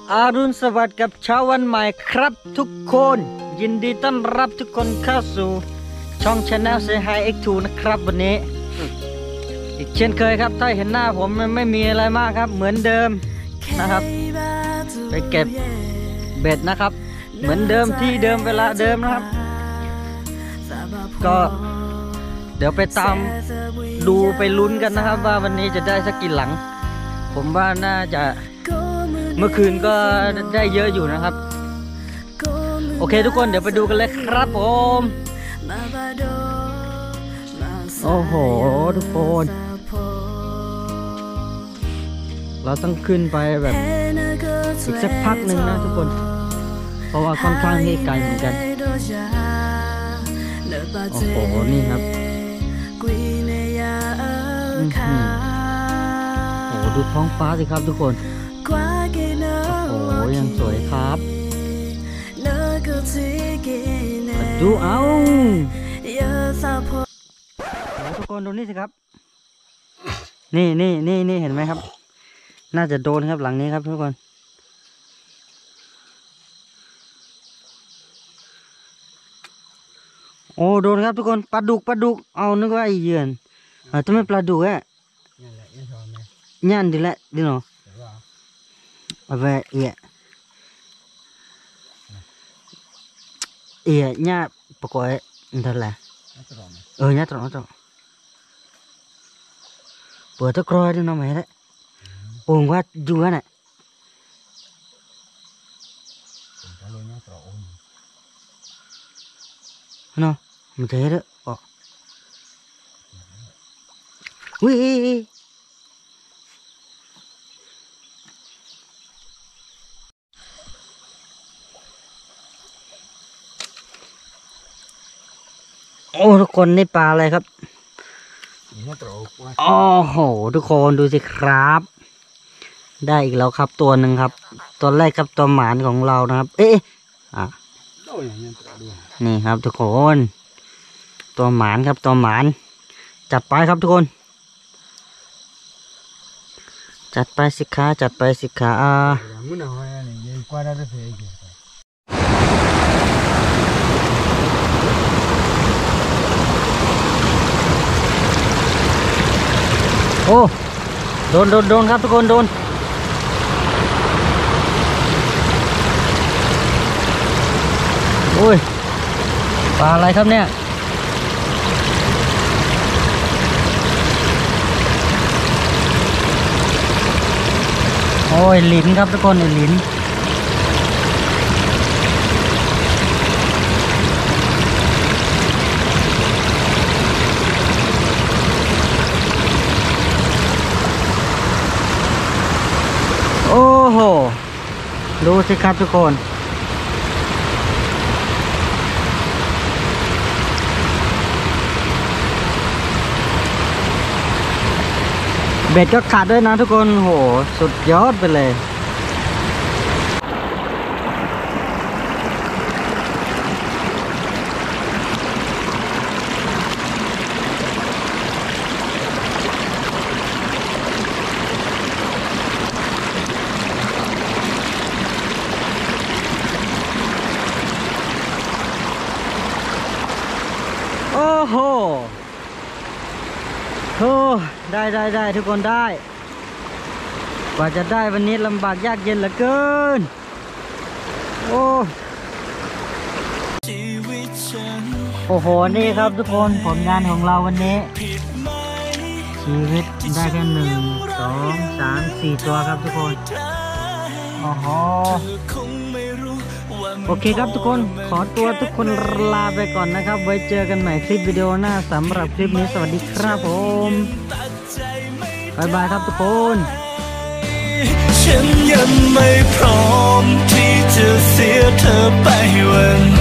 อารุณสวัสดิ์กับเช้าวันใหม่ครับทุกคนยินดีต้อนรับทุกคนเข้าสู่ช่อง Channel Say Hi X2 นะครับวันนี้อีกเช่นเคยครับถ้าเห็นหน้าผมไม่มีอะไรมากครับเหมือนเดิมนะครับไปเก็บเบ็ดนะครับเหมือนเดิมที่เดิมเวลาเดิมนะครับก็เดี๋ยวไปตามดูไปลุ้นกันนะครับว่าวันนี้จะได้สักกี่หลังผมว่าน่าจะเมื่อคืนก็ได้เยอะอยู่นะครับโอเคทุกคนเดี๋ยวไปดูกันเลยครับผมโอ้โหทุกคนเราต้องขึ้นไปแบบอีกสักพักหนึ่งนะทุกคนเพราะว่าค่อนข้างที่ไกลเหมือนกันโอ้โหนี่ครับโอ้โหดูท้องฟ้าสิครับทุกคนโอ้โหยังสวยครับดูเอาทุกคนดูนี่สิครับนี่เห็นไหมครับน่าจะโดนครับหลังนี้ครับทุกคนโอ้โดนครับทุกคนปลาดุกเอานึกว่าไอเยือนทำไมปลาดุกอ่ะย่านดีแหละดิเนาะเอาไปย่าปกตินั่นแหละย่าตรงเปิดตะกร้อยดิเนาะไหมละโอ้ว่าดูกันอ่ะเนาะมันจะเห็นอ๋อวิ่งโอ้ทุกคนนี่ปลาอะไรครับโอ้โหทุกคนดูสิครับได้อีกแล้วครับตัวหนึ่งครับตัวแรกครับตัวหมานของเรานะครับนี่ครับทุกคนตัวหมานครับตัวหมานจัดไปครับทุกคนจัดไปสิขาโอ้โดนครับทุกคนโดนโอ้ยปลาอะไรครับเนี่ยโอ้ยลิ้นครับทุกคนลิ้นโอ้โหดูสิครับทุกคนเบ็ดก็ขาดด้วยนะทุกคนโหสุดยอดไปเลยโอ้โหได้ทุกคนได้กว่าจะได้วันนี้ลำบากยากเย็นเหลือเกินโอ้โหนี่ครับทุกคนผลงานของเราวันนี้ชีวิตได้แค่1 2 3 4ตัวครับทุกคนโอ้โหโอเคครับทุกคนขอตัวทุกคนลาไปก่อนนะครับไว้เจอกันใหม่คลิปวิดีโอหน้าสำหรับคลิปนี้สวัสดีครับผมบายบายครับทุกคนฉันยังไม่พร้อมที่จะเสียเธอไปวัน